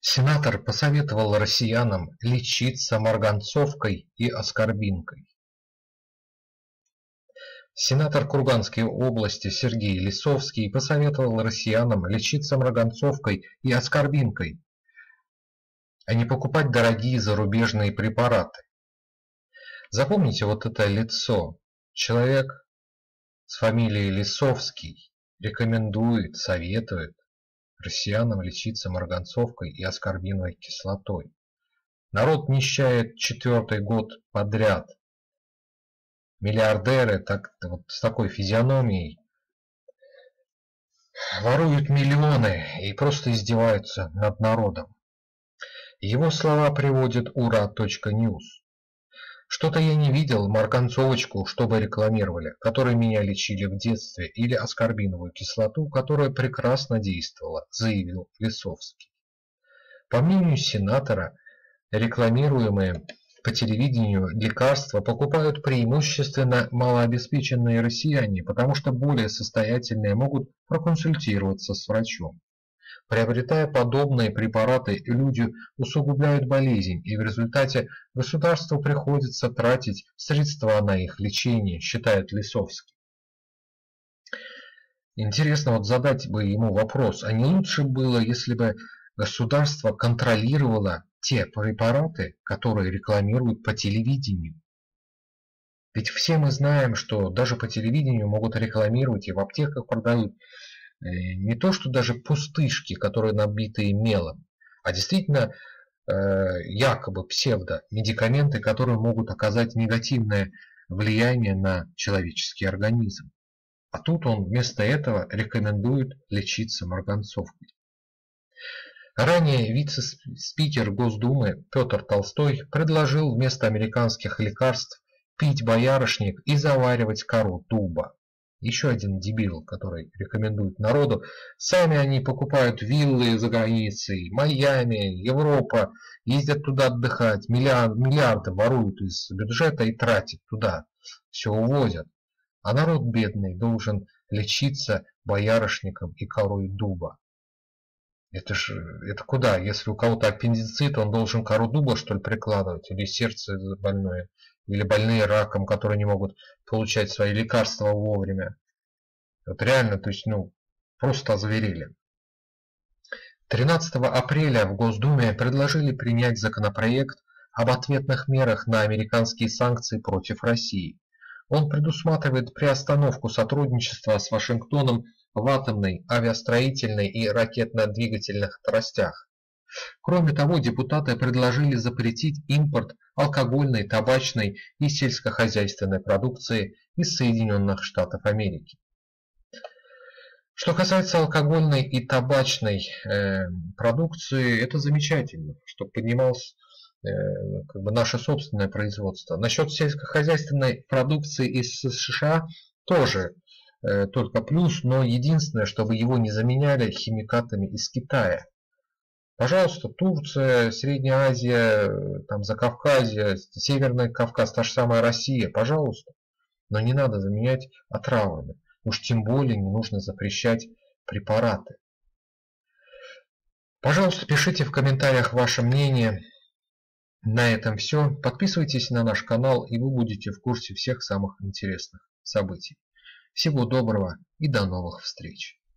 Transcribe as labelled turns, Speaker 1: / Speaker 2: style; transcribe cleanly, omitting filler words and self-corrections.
Speaker 1: Сенатор посоветовал россиянам лечиться марганцовкой и аскорбинкой. Сенатор Курганской области Сергей Лисовский посоветовал россиянам лечиться марганцовкой и аскорбинкой, а не покупать дорогие зарубежные препараты. Запомните вот это лицо. Человек с фамилией Лисовский рекомендует, советует россиянам лечиться марганцовкой и аскорбиновой кислотой. Народ нищает 4-й год подряд. Миллиардеры вот с такой физиономией воруют миллионы и просто издеваются над народом. Его слова приводит ура.news. Что-то я не видел марганцовочку, чтобы рекламировали, которой меня лечили в детстве, или аскорбиновую кислоту, которая прекрасно действовала, заявил Лисовский. По мнению сенатора, рекламируемые по телевидению лекарства покупают преимущественно малообеспеченные россияне, потому что более состоятельные могут проконсультироваться с врачом. Приобретая подобные препараты, люди усугубляют болезнь, и в результате государству приходится тратить средства на их лечение, считает Лисовский. Интересно вот задать бы ему вопрос, а не лучше было, если бы государство контролировало те препараты, которые рекламируют по телевидению? Ведь все мы знаем, что даже по телевидению могут рекламировать и в аптеках продают не то, что даже пустышки, которые набиты мелом, а действительно якобы псевдомедикаменты, которые могут оказать негативное влияние на человеческий организм. А тут он вместо этого рекомендует лечиться марганцовкой. Ранее вице-спикер Госдумы Петр Толстой предложил вместо американских лекарств пить боярышник и заваривать кору дуба. Еще один дебил, который рекомендует народу. Сами они покупают виллы за границей, Майами, Европа, ездят туда отдыхать, миллиарды воруют из бюджета и тратят туда, все увозят. А народ бедный должен лечиться боярышником и корой дуба. Это куда? Если у кого-то аппендицит, он должен кору дуба, что ли, прикладывать? Или сердце больное? Или больные раком, которые не могут получать свои лекарства вовремя? Вот реально, то есть, просто озверели. 13 апреля в Госдуме предложили принять законопроект об ответных мерах на американские санкции против России. Он предусматривает приостановку сотрудничества с Вашингтоном в атомной, авиастроительной и ракетно-двигательных отрастях. Кроме того, депутаты предложили запретить импорт алкогольной, табачной и сельскохозяйственной продукции из Соединенных Штатов Америки. Что касается алкогольной и табачной продукции, это замечательно, чтобы поднималось наше собственное производство. Насчет сельскохозяйственной продукции из США тоже только плюс, но единственное, чтобы его не заменяли химикатами из Китая. Пожалуйста, Турция, Средняя Азия, Закавказье, Северный Кавказ, та же самая Россия, пожалуйста. Но не надо заменять отравами. Уж тем более не нужно запрещать препараты. Пожалуйста, пишите в комментариях ваше мнение. На этом все. Подписывайтесь на наш канал, и вы будете в курсе всех самых интересных событий. Всего доброго и до новых встреч.